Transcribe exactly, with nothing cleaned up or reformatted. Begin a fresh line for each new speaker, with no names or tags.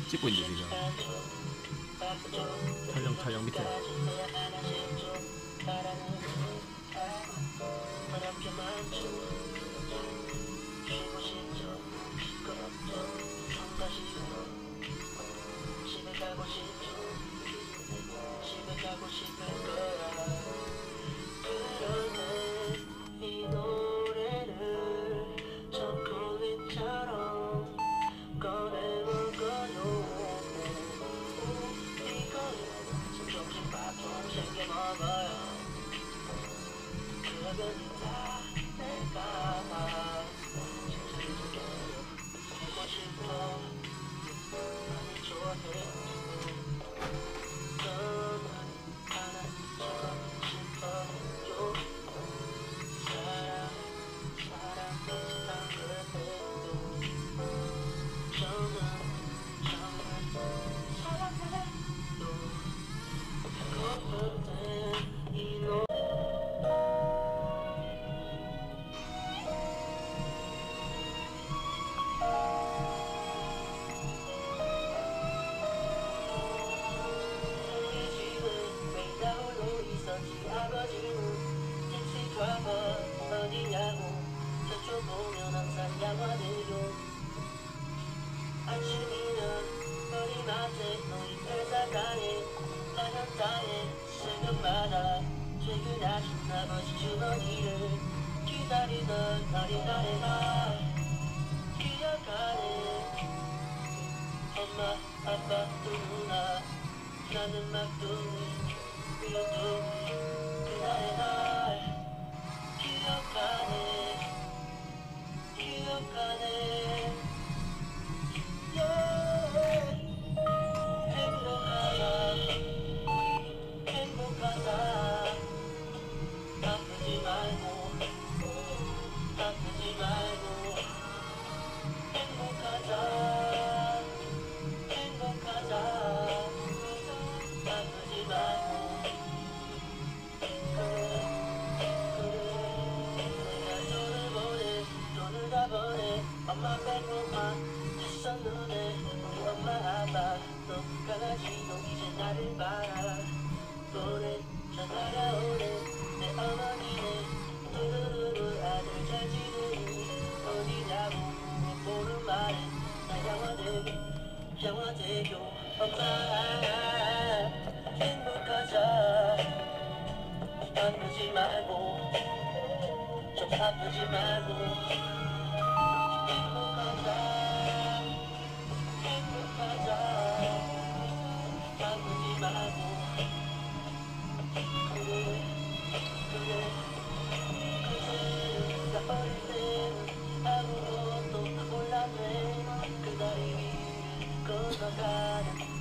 찍고 있는데 지금 촬영 촬영 밑에
이 노래를 초콜릿처럼 꺼내볼까요? 이거는 점심밥 좀 챙겨 먹어요. 그러면 다 내가 진짜 보고 싶어. 많이 좋아해. 너만 안아주고 싶어요. 사랑 사랑했던 그때도 저는 정말 사랑해도 고픈 이 노래 아버지는 택시 드라이버 어디냐고 저쪽 보면 항상 양화대교 아침이면 머리맡에 너희 회사 가네 라면 땅에 새벽마다 퇴근하신 아버지 주머니를 기다리던 날이 나래가 기억하네. 엄마 아빠 또 누나 나는 막둥이 그래도 그날의 날 기억하네 기억하네 yeah. 행복하다 행복하다 아프지 말고 아프지 말고 행복하자 행복하자 아프지 말고 엄마 빼고만 했었는데 우리 엄마 아빠 또 강아지도 이제 나를 봐라 보내 전화가 오네 내 어머니네 두루루루 아들 잘 지내니 어디냐고 물어보는 말에 나 양화대교 양화대교 엄마 행복하자 아프지 말고 좀 아프지 말고 행복하자 행복하자 아프지 말고 그래 그래 그래 나 어릴 때는 아무것도 몰랐네 그 다리 위를 걸어가는